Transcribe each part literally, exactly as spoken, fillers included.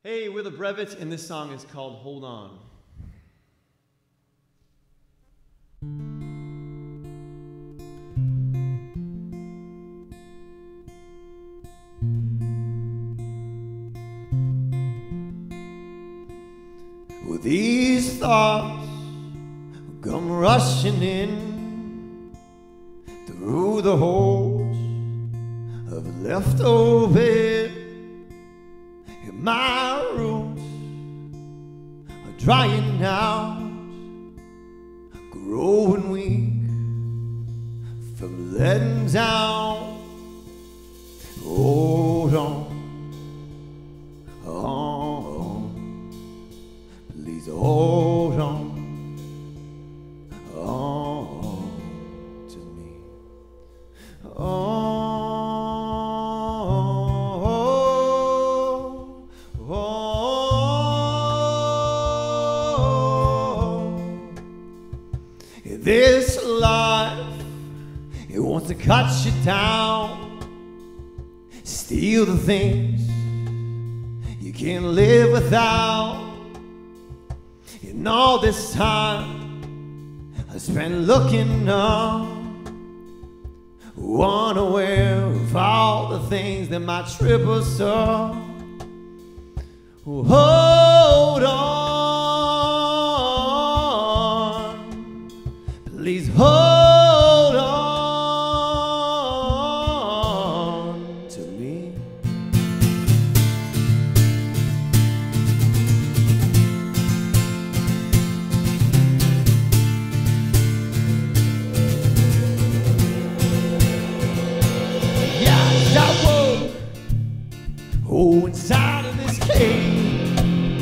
Hey, we're the Brevets, and this song is called Hold On. With these thoughts come rushing in through the holes I've left open. My roots are drying out, growing weak from letting down. Hold on, on, please hold on, on to me. On. This life, it wants to cut you down, steal the things you can't live without. And all this time I spent looking up, unaware of all the things that might trip us up. Hold on. Please hold on to me. Yes, I woke, oh, inside of this cave,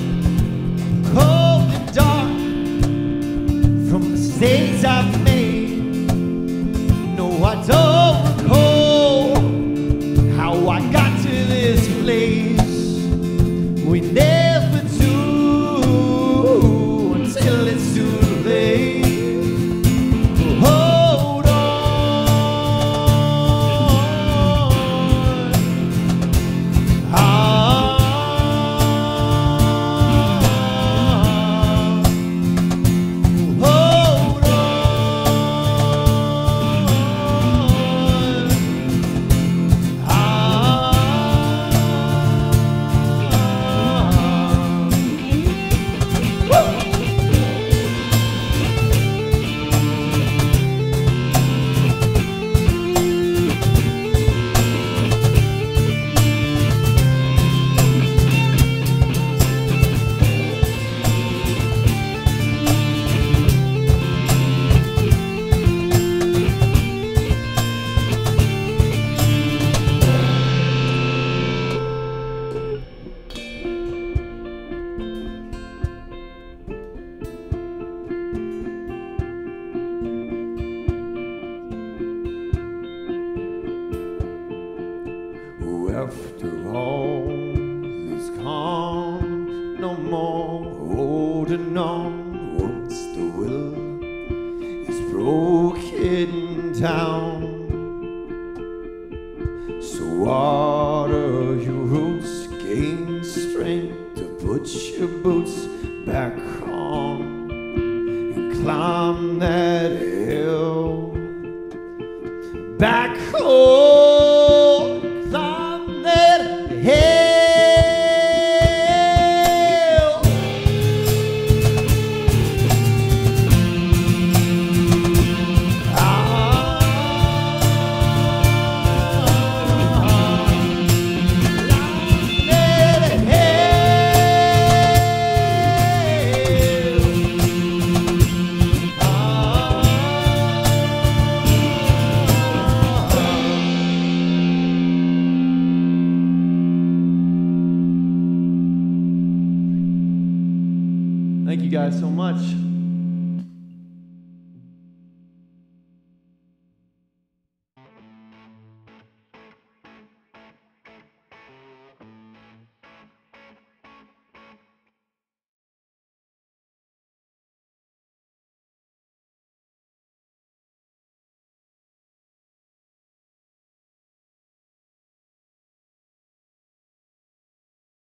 cold and dark from the mistakes I've made. No, I don't recall how I got to this place. We never do until it's too late. Hold on. Ah. After all is calm, no more holding on. Once the will is broken down, so water your roots, gain strength to put your boots back on and climb that hill back home. Climb that hill. Ah, climb that hill. Ah. Thank you guys so much.